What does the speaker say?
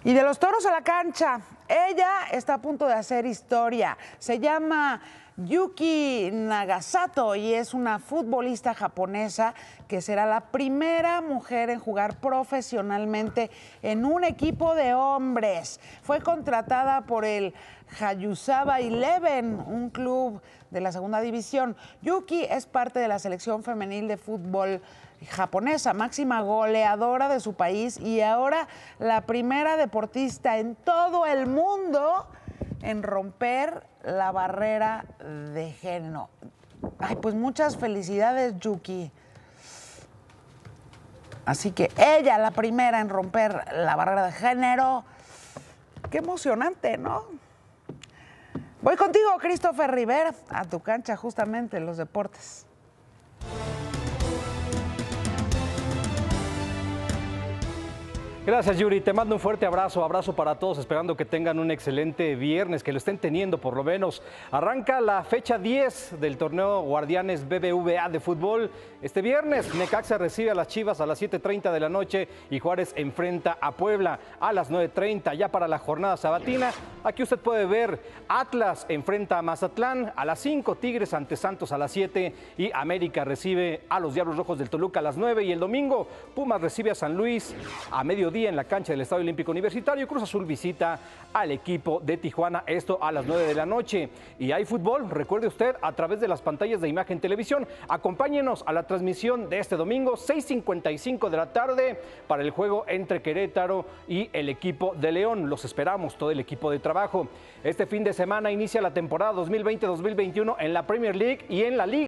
Y de los toros a la cancha, ella está a punto de hacer historia. Se llama Yuki Nagasato y es una futbolista japonesa que será la primera mujer en jugar profesionalmente en un equipo de hombres. Fue contratada por el Hayusawa Eleven, un club de la segunda división. Yuki es parte de la selección femenil de fútbol japonesa, máxima goleadora de su país y ahora la primera deportista en todo el mundo en romper la barrera de género. Ay, pues muchas felicidades, Yuki. Así que ella, la primera en romper la barrera de género. Qué emocionante, ¿no? Voy contigo, Christopher Rivera, a tu cancha justamente en los deportes. Gracias, Yuri. Te mando un fuerte abrazo. Abrazo para todos, esperando que tengan un excelente viernes, que lo estén teniendo por lo menos. Arranca la fecha 10 del torneo Guardianes BBVA de fútbol. Este viernes, Necaxa recibe a las Chivas a las 7:30 de la noche y Juárez enfrenta a Puebla a las 9:30. Ya para la jornada sabatina, aquí usted puede ver Atlas enfrenta a Mazatlán a las 5, Tigres ante Santos a las 7 y América recibe a los Diablos Rojos del Toluca a las 9. Y el domingo, Pumas recibe a San Luis a mediodía en la cancha del Estadio Olímpico Universitario. Cruz Azul visita al equipo de Tijuana, esto a las 9 de la noche. Y hay fútbol, recuerde usted, a través de las pantallas de Imagen Televisión. Acompáñenos a la transmisión de este domingo, 6:55 de la tarde, para el juego entre Querétaro y el equipo de León. Los esperamos, todo el equipo de trabajo. Este fin de semana inicia la temporada 2020-2021 en la Premier League y en la Liga